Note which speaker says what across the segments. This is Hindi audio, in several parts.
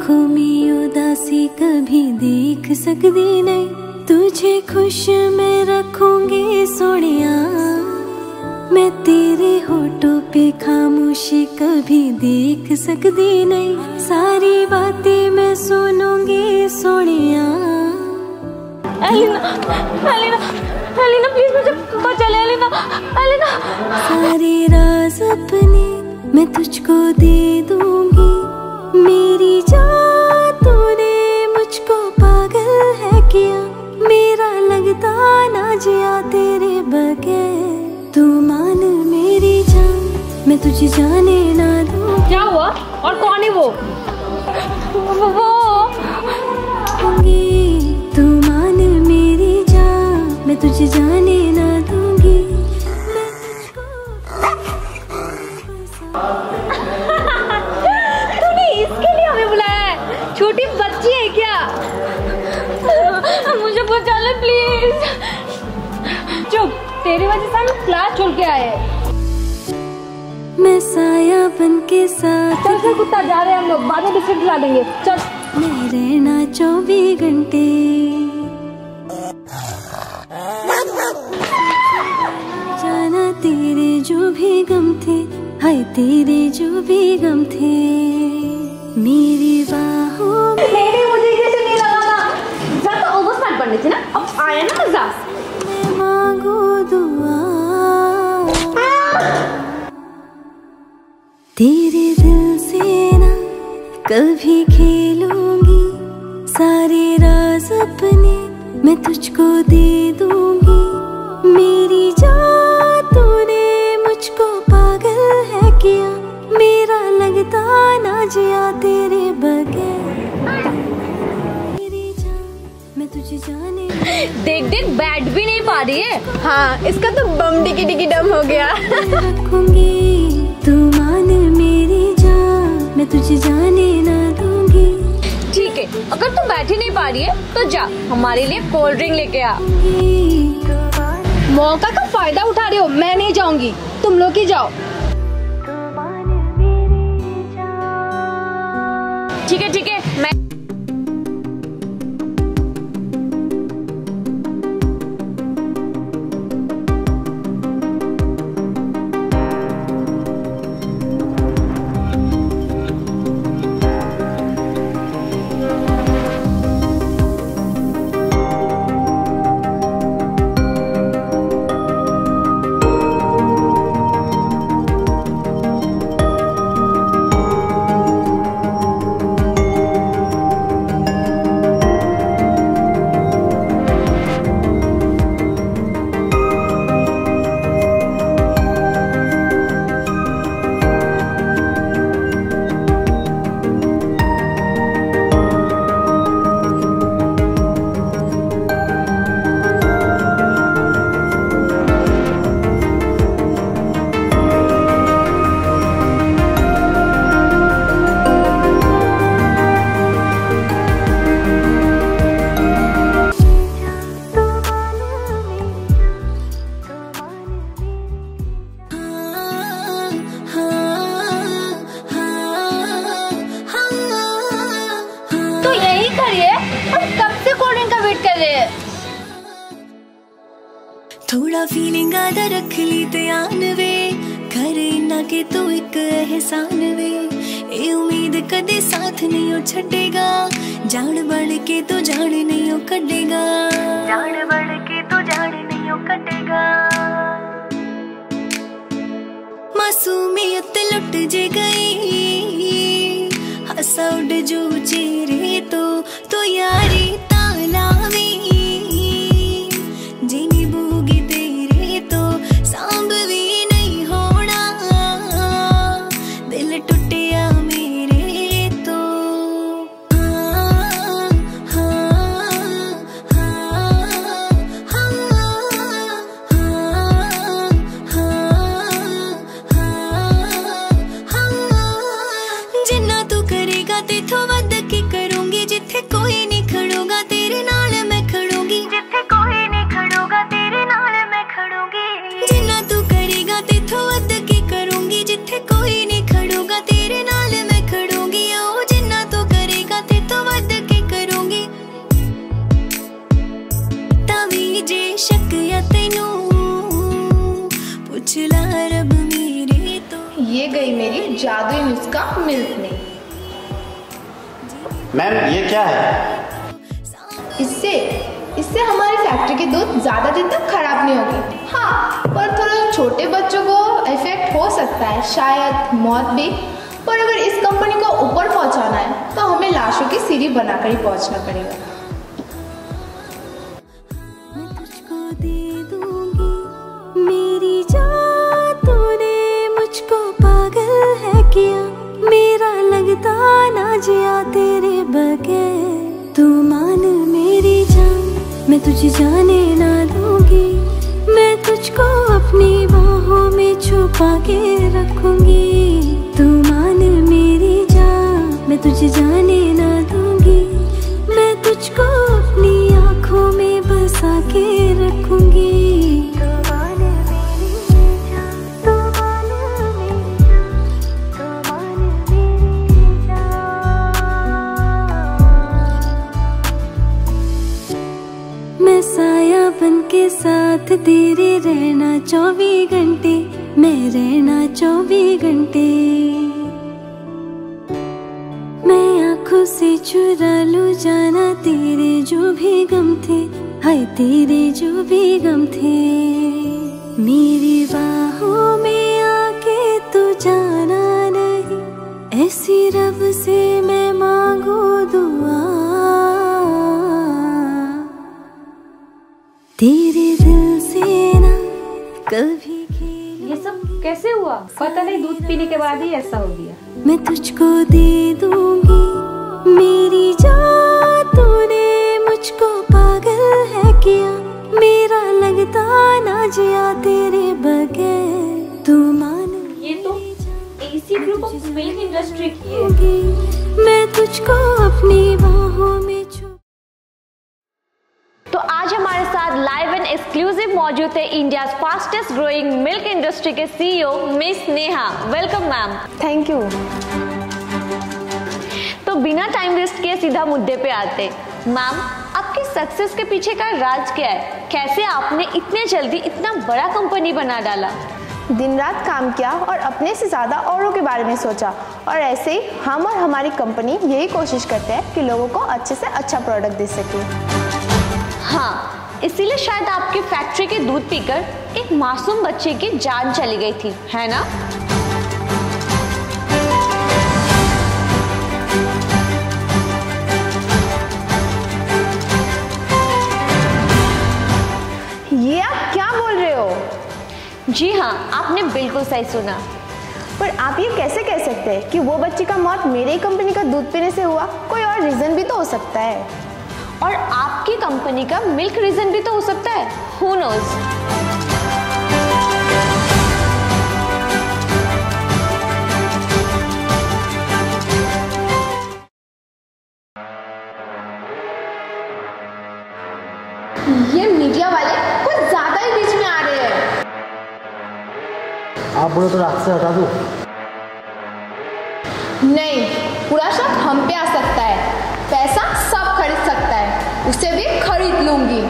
Speaker 1: आँखों में उदासी कभी देख सकती नहीं, तुझे खुश मैं रखूंगी सोनिया। मैं तेरे होठों पे खामोशी कभी देख सकती नहीं, सारी बातें मैं सुनूंगी Sonia.
Speaker 2: Elina, Elina, Elina please मुझे बचा ले एलिना, एलिना।
Speaker 1: सारे राज अपने मैं तुझको दे दूंगी, मेरी जान तूने मुझको पागल है किया, मेरा लगता ना जिया तेरे बगैर। तू मान मेरी जान, मैं तुझे जाने ना दूं।
Speaker 2: क्या हुआ और कौन है वो?
Speaker 1: तू मान मेरी जान, मैं तुझे जाने ना दूंगी।
Speaker 2: तूने इसके लिए हमें बुलाया है? छोटी बच्ची है क्या? मुझे बचा ले प्लीज। चुप, तेरी वजह से हम क्लास छोड़ के आए।
Speaker 1: मैं साया बन के साथ
Speaker 2: चल कुत्ता, जा रहे हैं हम लोग, बाद में बिस्किट खिला देंगे। चल।
Speaker 1: मैं रहना 24 घंटे, जाना तेरे जो भी गम थे, हाय तेरे जो भी गम थे, मेरी बाहों में।
Speaker 2: नहीं, मुझे ये तो नहीं लगाना। ज्यादा ओवर स्मार्ट बनने थी ना, अब आया ना मजा।
Speaker 1: मैं मांगू दुआ तेरे दिल से ना कभी खेलूंगी, सारे राज अपने मैं तुझको दे दूंगी, मेरी जान तूने मुझको पागल है किया, मेरा लगता ना जिया तेरे बगैर। मेरी जान मैं तुझे जाने।
Speaker 2: देख देख, बैठ भी नहीं पा रही है। हाँ, इसका तो बम डिकी डिकी डम हो गया।
Speaker 1: रखूंगी, तू मान मेरी जान, मैं तुझे जाने ना दूंगी।
Speaker 2: ठीक है, अगर तू बैठ ही नहीं पा रही है तो जा, हमारे लिए कोल्ड ड्रिंक लेके आ। मौका का फायदा उठा रहे हो, मैं नहीं जाऊंगी, तुम लोग ही जाओ। ठीक है ठीक है, मैं
Speaker 1: थोड़ा फीलिंग आदा रख ली ध्यान वे, करे ना के तू एक एहसान वे, ए उम्मीद कदे साथ नहीं हो छड़ेगा, जान बढ़ के तो जान नहीं हो कटेगा, जान बढ़ के तो जान नहीं हो कटेगा। मासूमियत लुट जे गई, हंसा उड़ जो चेहरे तो यारी तालावी, जिनी बूगी तेरे तो सांभ भी नहीं होना, दिल टूटिया मेरे तो। हाँ, हाँ, हाँ, हाँ, जिन्ना तू करेगा तेथों वध के करूंगी, जिथे कोई नहीं खड़ोगा तेरे नाल मैं खड़ूंगी।
Speaker 3: ये गई मेरी जादुई नुस्खा मिल्क में।
Speaker 4: मैम ये क्या है?
Speaker 3: इससे हमारी फैक्ट्री के दूध ज़्यादा दिन तक खराब नहीं होगी। हाँ, पर थोड़ा छोटे बच्चों को इफेक्ट हो सकता है, शायद मौत भी। पर अगर इस कंपनी को ऊपर पहुंचाना है तो हमें लाशों की सीढ़ी बनाकर ही पहुंचना पड़ेगा।
Speaker 1: मैं तुझको दे दूंगी मेरी जान, तूने मुझको पागल है किया, मेरा लगता ना जिया तेरे बगैर। तू मान मेरी जान, मैं तुझे जाने ना दूंगी, मैं तुझको अपनी बाहों में छुपा के रखूंगी। तू मान मेरी जान, मैं तुझे जाने ना दूंगी, मैं तुझको अपनी आँखों में बसा के रखूंगी। तू मान मेरी जान, तू मान मेरी जान, तू मान मेरी जान। मैं साया बन के साथ तेरे रहना 24 घंटे, मैं रहना 24 घंटे। मैं आँखों से चुरा लूं जाना तेरे जो भी गम थे, हाय तेरे जो भी गम थे। मेरी बाहों में आके तू जाना नहीं, ऐसी रब से मैं मांगू दुआ। तेरे दिल से ना कभी
Speaker 2: ये सब कैसे हुआ? पता नहीं, दूध पीने के बाद ही ऐसा हो गया।
Speaker 1: मैं तुझको दे दूंगी मेरी जान, तूने मुझको पागल है किया, मेरा लगता ना जिया तेरे बगैर। तू मान
Speaker 2: ये तो एसी ग्रुप ऑफ मिल्क इंडस्ट्री की है।
Speaker 1: मैं तुझको अपनी बाहों में
Speaker 2: तो आज हमारे साथ लाइव एंड एक्सक्लूसिव मौजूद थे India fastest growing milk industry के CEO miss Neha. Welcome ma'am.
Speaker 3: Thank you.
Speaker 2: तो बिना टाइम वेस्ट किए सीधा मुद्दे पे आते। मैम, आपकी सक्सेस के पीछे का राज क्या है? कैसे आपने इतने जल्दी इतना बड़ा कंपनी बना डाला?
Speaker 3: दिन रात काम किया और अपने से ज़्यादा औरों के बारे में सोचा, और ऐसे ही हम और हमारी कंपनी यही कोशिश करते हैं कि लोगों को अच्छे से अच्छा प्रोडक्ट दे सके।
Speaker 2: हाँ, इसीलिए शायद आपकी फैक्ट्री के दूध पीकर एक मासूम बच्चे की जान चली गई थी, है ना?
Speaker 3: ये आप क्या बोल रहे हो?
Speaker 2: जी हाँ, आपने बिल्कुल सही सुना।
Speaker 3: पर आप ये कैसे कह सकते हैं कि वो बच्ची का मौत मेरी कंपनी का दूध पीने से हुआ? कोई और रीजन भी तो हो सकता है।
Speaker 2: और आपकी कंपनी का मिल्क रीजन भी तो हो सकता है। Who knows?
Speaker 3: ये मीडिया वाले कुछ ज्यादा ही बीच में आ रहे हैं।
Speaker 4: आप बोलो तो रात से हटा दूं?
Speaker 3: नहीं, पूरा शक हम पे आ सकता है। पैसा सब खरीद सकता है, उसे भी खरीद लूंगी।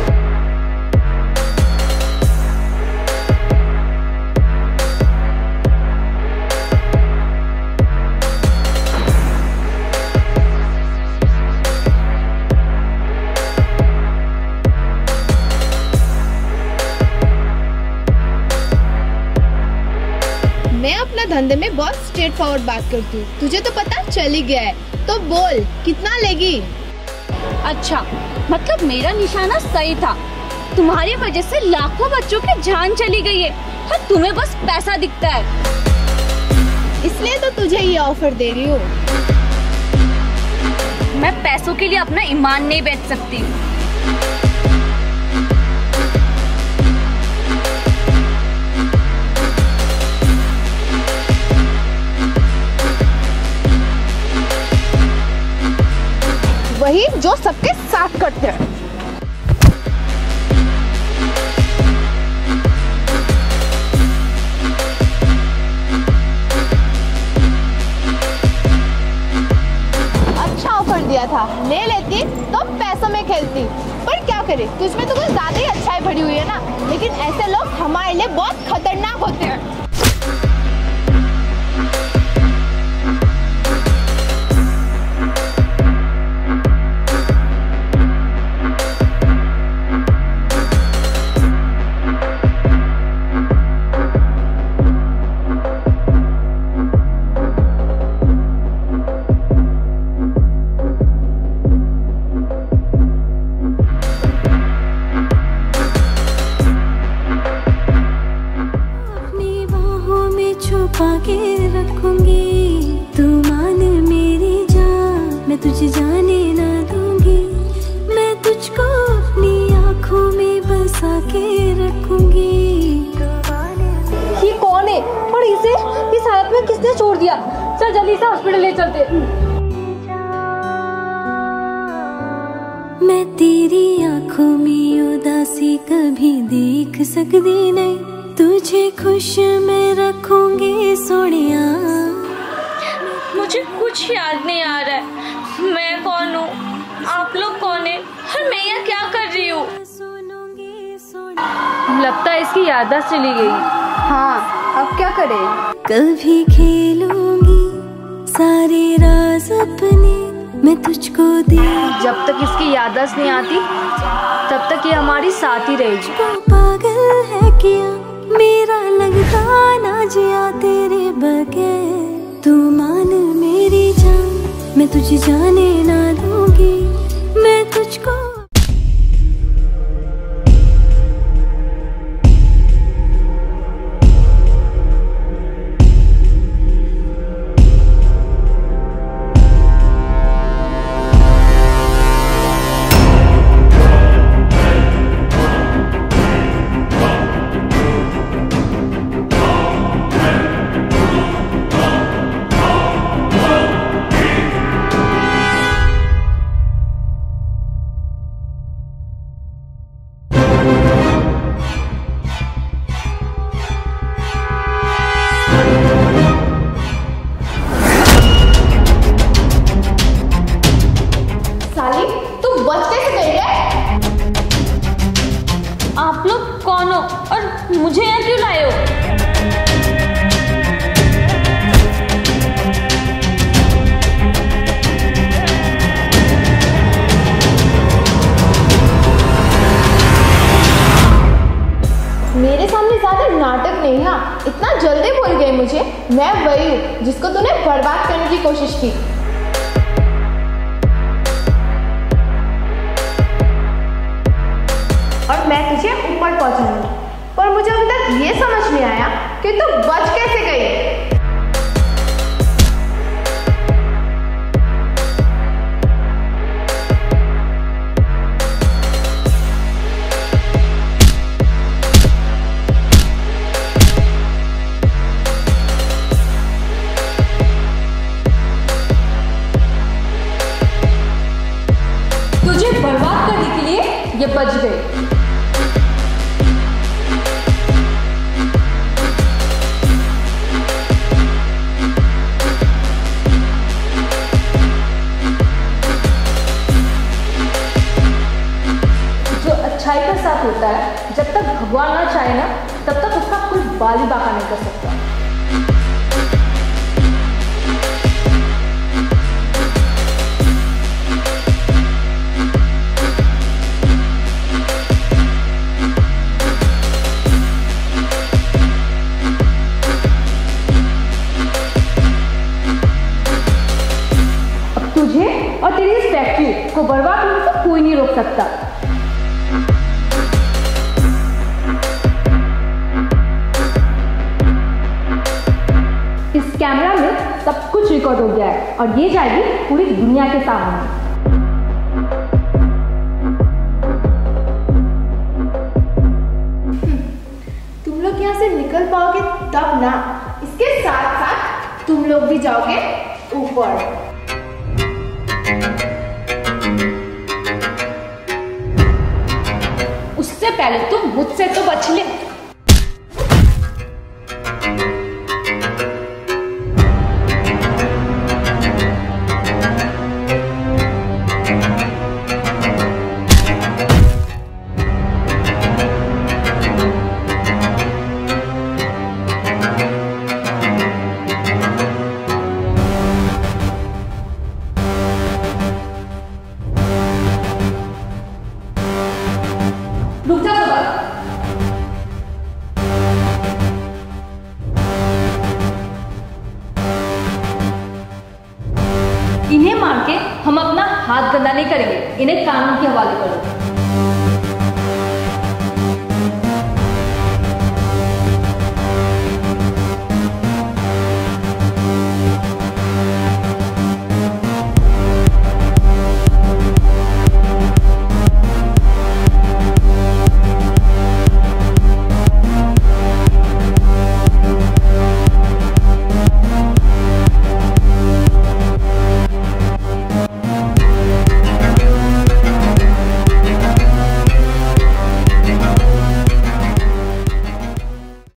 Speaker 3: मैं अपना धंधे में बहुत स्ट्रेट फॉरवर्ड बात करती हूँ, तुझे तो पता चल ही गया है, तो बोल कितना लेगी?
Speaker 2: अच्छा, मतलब मेरा निशाना सही था। तुम्हारी वजह से लाखों बच्चों की जान चली गई है और तुम्हें बस पैसा दिखता है।
Speaker 3: इसलिए तो तुझे ये ऑफर दे रही हूँ।
Speaker 2: मैं पैसों के लिए अपना ईमान नहीं बेच सकती।
Speaker 3: वही जो सबके साथ करते हैं। अच्छा ऑफर दिया था, ले लेती तो पैसों में खेलती, पर क्या करे, तुझमें तो कुछ ज्यादा ही अच्छाई भरी हुई है ना। लेकिन ऐसे लोग हमारे लिए बहुत खतरनाक होते हैं।
Speaker 1: के रखूंगी। तू मान मेरी जान, मैं तुझे जाने ना दूंगी। मैं तुझको अपनी आँखों में बसा के रखूंगी।
Speaker 2: ये कौन है और इसे इस हालत में किसने छोड़ दिया? चल जल्दी से हॉस्पिटल ले चलते।
Speaker 1: मैं तेरी आँखों में उदासी कभी देख सकती नहीं। तुझे खुश मैं रखूंगी सोनिया।
Speaker 2: मुझे कुछ याद नहीं आ रहा है। मैं कौन हूँ, आप लोग कौन है और मैं यहाँ क्या कर रही हूँ? लगता है इसकी याददाश्त चली गई।
Speaker 3: हाँ, अब क्या करें?
Speaker 1: कभी खेलूंगी सारे राज अपने मैं तुझको दे।
Speaker 2: जब तक इसकी याददाश्त नहीं आती तब तक ये हमारी साथ ही रहेगी।
Speaker 1: पागल है क्या मेरा लगता ना जिया तेरे बगैर। तू मान मेरी जान, मैं तुझे जाने ना दूंगी। मैं तुझको
Speaker 2: आप लोग कौन हो और मुझे यहाँ क्यों लाए हो?
Speaker 3: मेरे सामने ज्यादा नाटक नहीं। हाँ, इतना जल्दी भूल गई मुझे। मैं वही हूँ जिसको तूने बर्बाद करने की कोशिश की। और मैं तुझे ऊपर पहुंचाऊंगी। पर मुझे अभी तक ये समझ नहीं आया कि तू बच कैसे गई।
Speaker 2: तुझे बर्बाद करने के लिए ये बच गए। अच्छाई का साथ होता है, जब तक भगवान ना चाहे ना तब तक उसका कोई बाली बाका नहीं कर सकता। अब तुझे और तेरी इस फैक्ट्री को बर्बाद होने से कोई नहीं रोक सकता। इस कैमरा में सब कुछ रिकॉर्ड हो गया है और ये जाएगी पूरी दुनिया के सामने।
Speaker 3: तुम लोग यहाँ से निकल पाओगे तब ना। इसके साथ साथ तुम लोग भी जाओगे ऊपर।
Speaker 2: उससे पहले तुम मुझसे तो बच ले। रुक जा सुबह। इन्हें मार के हम अपना हाथ गंदा नहीं करेंगे। इन्हें कानून के हवाले करो।